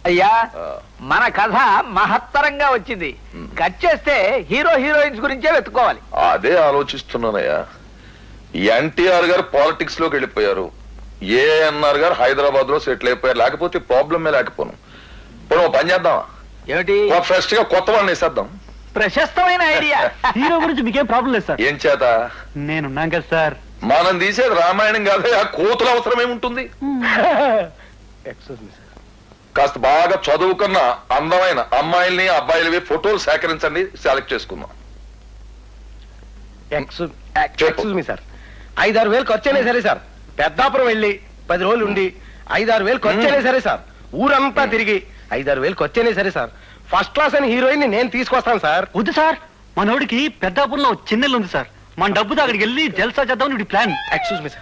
అయ్యా మన కథ మహత్తరంగా వచ్చింది. కట్ చేస్తే హీరో హీరోయిన్స్ గురించే వెతుక్కోవాలి. అదే ఆలోచిస్తున్నానయ్యా. ఎన్టీఆర్ గారు పాలిటిక్స్ లోకి వెళ్ళిపోయారు, ఏఎన్ఆర్ గారు హైదరాబాద్ లో సెటిల్ అయిపోయారు, లేకపోతే ప్రాబ్లమే లేకపోను. ఇప్పుడు పని చేద్దామా? ఏమిటి? ఫ్రెష్ గా కొత్త వాళ్ళని వేసేద్దాం. ప్రశస్తమైన ఐడియా. హీరో గురించి మీకేం ప్రాబ్లం లేదు సార్. ఏం చేత? నేనున్నాం కదా సార్. మనం తీసేది రామాయణం కాదు, ఆ కోతుల అవసరం ఏముంటుంది? కాస్త బాగా చదువుకున్న అందమైన అమ్మాయిల్ని అబ్బాయిలవి ఫోటోలు సేకరించండి, సెలెక్ట్ చేసుకుందాం. ఎక్స్క్యూజ్ మీ సార్, 5-6 వేలు ఖర్చు అయినా సరే సార్, పెద్దాపురం వెళ్ళి 10 రోజులు ఉండి 5-6 వేలు ఖర్చు అయినా సరే సార్, ఊరంతా తిరిగి 5-6 వేలు ఖర్చు అయినా సరే సార్, ఫస్ట్ క్లాస్ అని హీరోయిన్ నేను తీసుకొస్తాను సార్. వద్దు సార్, మనోడికి పెద్దాపురంలో చిన్నెల్లు ఉంది సార్, మన డబ్బుతో అక్కడికి వెళ్ళి జల్సా చేద్దాం ప్లాన్. ఎక్స్క్యూజ్ మీ సార్,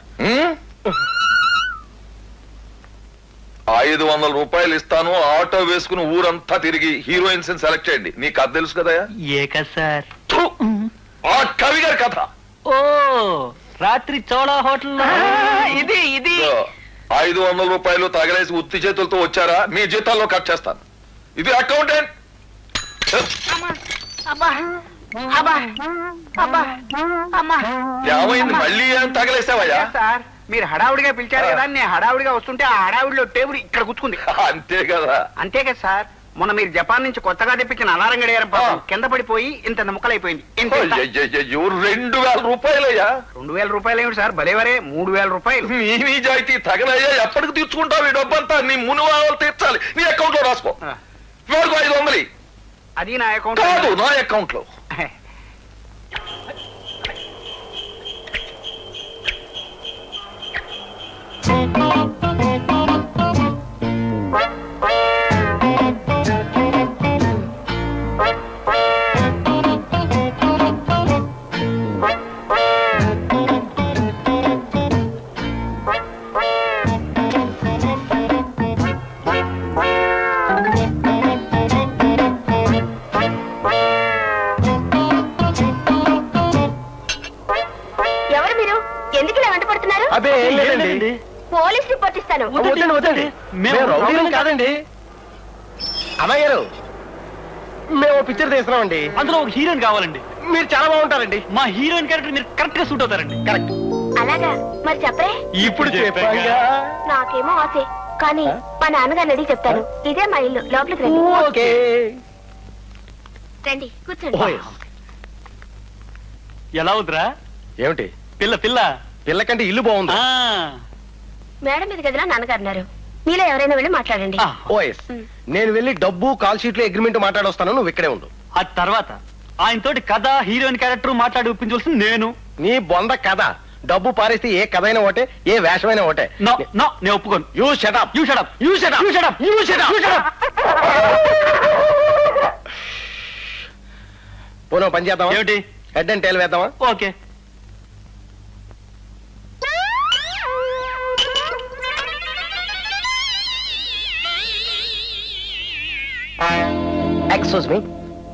500 రూపాయలు ఇస్తాను, ఆటో వేసుకుని ఊరంతా తిరిగి హీరోయిన్స్ సెలెక్ట్ చేయండి. నీకు కథ తెలుసు కదా? ఏ కథ సార్? ఆ కవి గారి కథ. ఓ, రాత్రి చోళా హోటల్. ఇది 500 రూపాయలు తగలేసి ఉత్తి చేతులతో వచ్చారా, మీ జీతాల్లో కట్ చేస్తాను. ఇది అకౌంటెంట్. ఏమైంది, మళ్ళీ ఏం తగలేసావయ్యా? సార్, మీరు హడావుడిగా పిలిచారు కదా, నేను హడావుడిగా వస్తుంటే ఆ హడావుడిలో టేబుల్ ఇక్కడ కూర్చుంది. అంతే కదా? అంతే కదా సార్. మొన్న మీరు జపాన్ నుంచి కొత్తగా తెప్పించిన అలారం గడియారం కింద పడిపోయి ఇంత ముక్కలైపోయింది. 2000 రూపాయలయ్యా? 2000 రూపాయలు ఏమిటి సార్, భలేవరే 3000 రూపాయలు. నీ నిజాయితీ తగలయ్యా, ఎప్పటికి తీర్చుకుంటావు ఈ డబ్బంతా? నీ ముని వాళ్ళు తీర్చాలి, నీ అకౌంట్ లో రాసుకో. 500 అది నా అకౌంట్ కాదు, నా అకౌంట్ లో. అదే లేదండి, పోలీస్ రిపోర్ట్ ఇస్తాను. వద్దండి, మేము కాదండి. అమ్మాయి గారు, మేము పిక్చర్ తీస్తున్నామండి, అందులో ఒక హీరోయిన్ కావాలండి. మీరు చాలా బాగుంటారండి. మా హీరోయిన్ క్యారెక్టర్ మీరు కరెక్ట్ గా సూట్ అవుతారండి. కరెక్ట్. అలాగా, మరి చెప్పరే. ఇప్పుడు చెప్పాగా. నాకేమో ఆసే, కానీ మా నాన్నగారిని అడిగి చెప్తాను. ఇదే మా ఇల్లు, లోపలికి రండి. ఓకే రండి, కూర్చోండి. ఎలా ఉందిరా? ఏమిటి? పిల్ల పిల్ల పిల్లకంటే ఇల్లు బాగుంది. మేడం మీద గదిలో నాన్నగారున్నారు, మీలో ఎవరైనా వెళ్ళి మాట్లాడండి. ఓఎస్, నేను వెళ్ళి డబ్బు కాల్ షీట్ లో అగ్రిమెంట్ మాట్లాడొస్తాను, నువ్వు ఇక్కడే ఉండు. ఆ తర్వాత ఆయనతోటి కథ హీరోయిన్ క్యారెక్టర్ మాట్లాడి ఒప్పించవలసింది నేను. నీ బొంద కథ, డబ్బు పారేస్తే ఏ కథ అయినా ఒకటే, ఏ వేషమైనా ఒకటే. నేను ఒప్పుకోను. You shut up. పోను పని చేద్దామా? ఏమిటి? హెడ్ అండ్ టైల్ వేద్దామా? ఓకే. ఎక్స్క్యూజ్ మీ,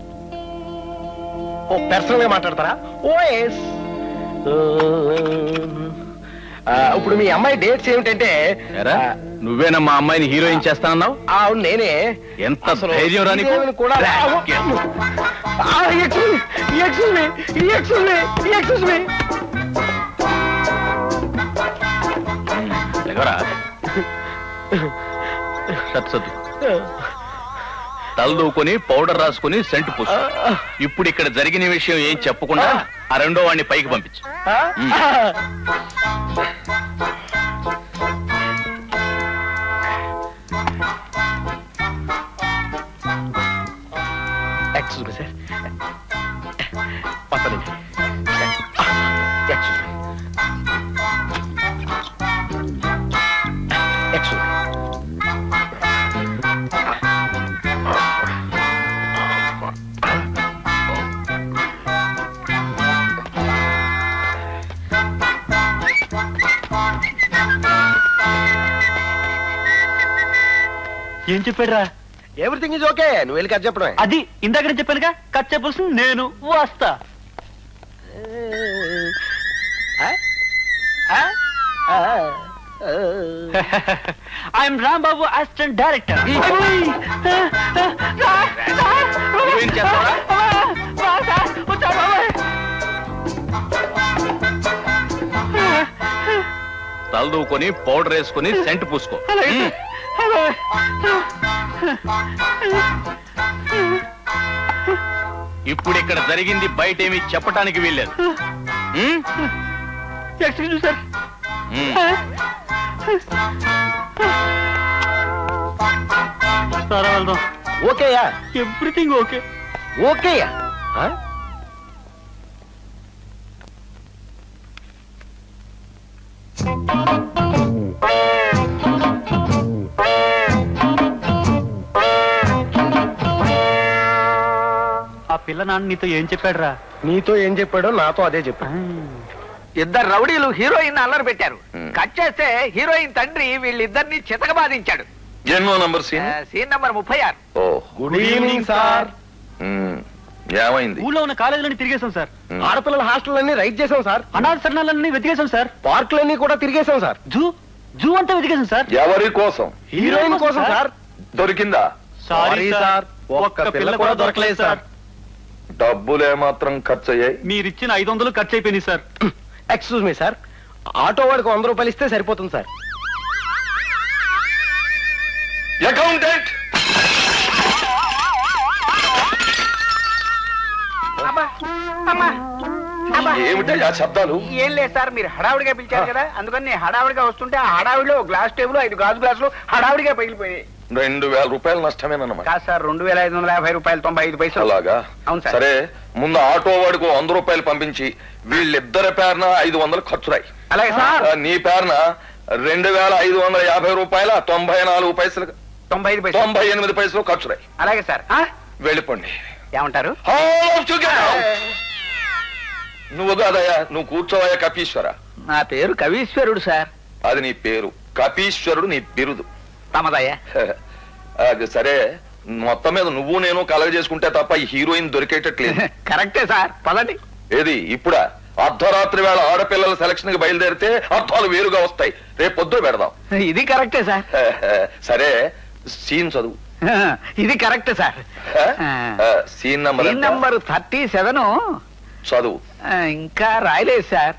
ఓ పర్సనల్ గా మాట్లాడతారా? ఓఎస్. ఇప్పుడు మీ అమ్మాయి డేట్స్ ఏమిటంటే? నువ్వేనా మా అమ్మాయిని హీరోయిన్ చేస్తానన్నావు? అవును, నేనే. ఎంత ధైర్యం రాని కూడా. తలదూకొని పౌడర్ రాసుకుని సెంట్ పూసు. ఇప్పుడు ఇక్కడ జరిగిన విషయం ఏం చెప్పకుండా ఆ రెండో వాడిని పైకి పంపించు. ఎక్స్క్యూజ్ మీ సార్, పక్కన ఎక్స్క్యూజ్ మీ, ఎక్స్క్యూజ్ మీ. ఏం చెప్పాడురా? ఎవ్రీథింగ్ ఈజ్ ఓకే, నువ్వు వెళ్ళి కథ చెప్పడమే. అది ఇందాక చెప్పానుగా, కథ చెప్పాల్సింది నేను. వస్తా. I'm Rambabu assistant director. నువ్వేం చేస్తావా? తలదూకొని పౌడర్ వేసుకుని సెంట్ పూసుకో. ఇప్పుడు ఇక్కడ జరిగింది బయట ఏమి చెప్పటానికి వీల్లేదు. Excuse sir. సరే వెళ్దాం. ఓకేయా? Everything okay. ఓకేయా? ఆ పిల్ల నాన్న నీతో ఏం చెప్పాడురా? నీతో ఏం చెప్పాడో నాతో అదే చెప్పాడు. ఇద్దరు రౌడీలు హీరోయిన్ అల్లరి పెట్టారు. కట్ చేస్తే హీరోయిన్ తండ్రి వీళ్ళిద్దరిని చితకబాదించాడు. ఎన్నో నంబర్ సీన్? Scene number 36. ఓ, గుడ్ ఈవినింగ్ సార్. ఏమైంది? ఊళ్ళో ఉన్న కాలేజీలన్నీ తిరిగేశాం సార్. ఆడపిల్లల హాస్టల్లన్నీ రైడ్ చేసాం సార్. అనాథ శరణాలన్నీ వెతికేశాం సార్. పార్కులన్నీ కూడా తిరిగేసాం సార్. జూ అంతా వెతికేశాం సార్. ఎవరి కోసం? హీరోయిన్ కోసం సార్. దొరికిందా? సారీ సార్, ఒక్క పిల్ల కూడా దొరకలేదు సార్. డబ్బులు ఏమాత్రం ఖర్చు అయ్యాయి? మీరిచ్చిన 500 ఖర్చు అయిపోయినాయి sir. Excuse me sir, auto వాడికి 100 రూపాయలు ఇస్తే సరిపోతుంది సార్. అకౌంటెంట్! ఏమిటా శబ్దాలు? ఏం లేదు సార్, మీరు హడావుడిగా పిలిచారు కదా, అందుకని నేను హడావుడిగా వస్తుంటే ఆ హడావుడిలో గ్లాస్ టేబుల్ 5 గాజు గ్లాసులు హడావుడిగా పగిలిపోయాయి. 2000 రూపాయలు నష్టమేనన్నమాట. కాదు సార్, 2550 రూపాయలు 95 పైసలు. అలాగా? అవును సార్. సరే, ముందు ఆటో వాడికి 100 రూపాయలు పంపించి వీళ్ళిద్దరి పేరున 500 ఖర్చురాయి. అలాగే సార్. నీ పేరున 2550 రూపాయల 94 పైసలు 95 పైసలు 98 పైసలు ఖర్చురాయి. అలాగే సార్. వెళ్ళిపోండి. ఏమంటారు? నువ్వు కాదయ్యా, నువ్వు కూర్చోవయ్యా కపీశ్వర. నా పేరు కవీశ్వరుడు సార్. అది నీ పేరు, కపీశ్వరుడు నీ బిరుదు. తమదయ్యా. అది సరే, మొత్తం మీద నువ్వు నేను కలగ చేసుకుంటే తప్ప ఈ హీరోయిన్ దొరికేటట్లేదు. కరెక్టే సార్, పదండి. ఏది ఇప్పుడా? అర్ధరాత్రి వేళ ఆడపిల్లల సెలక్షన్ కి బయలుదేరితే అర్థాలు వేరుగా వస్తాయి. రేపు పొద్దు పెడదాం. ఇది కరెక్టే సార్. సరే, సీన్ చదువు. ఇది కరెక్టే sir. Scene number scene number 37 చదువు. ఇంకా రాయలేదు సార్.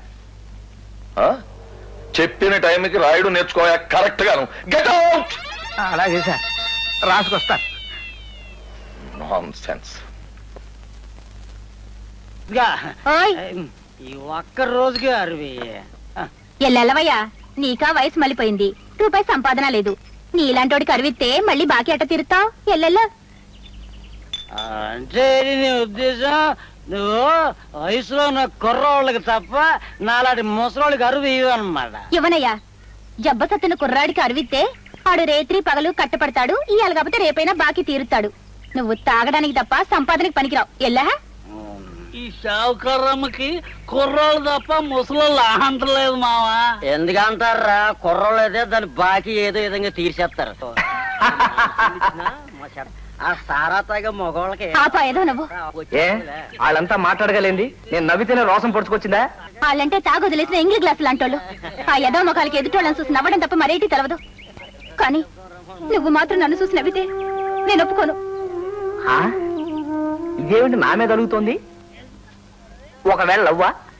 చెప్పిన టైంకి రాయడు నేర్చుకోయా కరెక్ట్ గాను. Get out. అలాగే సార్, రాసుకొస్తాను. నాన్సెన్స్. ఈ ఒక్క రోజుకి 60. ఎల్లెల్లవయ్యా, నీకా వయసు మళ్ళీపోయింది, రూపాయి సంపాదన లేదు. నీలాంటోడికి అరివిస్తే మళ్ళీ బాకీ అట్ట తీరుతావు. ఎల్లెల్ల అంటే నీ ఉద్దేశం నువ్వు వయసులో ఉన్న కుర్రోళ్ళకి తప్ప నాలాంటి ముసలోళ్ళకి అరువు ఇవ్వనమాట. ఇవ్వనయ్యా, జబ్బసత్తున కుర్రాడికి అరివిస్తే ఆడు రేత్రి పగలు కట్టపడతాడు. ఇవాళ కాకపోతే రేపైనా బాకీ తీరుతాడు. నువ్వు తాగడానికి తప్ప సంపాదనకి పనికిరావు. ఎల్లా ఈ షావుకర్రమ్మకి కుర్రోళ్ళు తప్ప ముసలోళ్ళు ఆహంతలేదు మావా. ఎందుకంటారా? కుర్రోళ్ళు అయితే దాని బాకీ ఏదో విధంగా తీర్చేస్తారు. ఆ సారా తాగ మగవాళ్ళకి ఏదో నువ్వు వాళ్ళంతా మాట్లాడగలేంది, నేను నవ్వితేనే రోసం పొడుచుకొచ్చిందా? వాళ్ళంటే తాగొదిలేసిన ఇంగ్లీ గ్లాసులు అంటోళ్ళు. ఆ ఎదో మొఖాలకి ఎదుటోళ్ళని చూసి నవ్వడం తప్ప మరేటి తెలవదు. కానీ నువ్వు మాత్రం నన్ను చూసి నవ్వితే నేను ఒప్పుకోను. ఇదేమిటి నా మీద అడుగుతోంది? ఒకవేళ లవ్వా?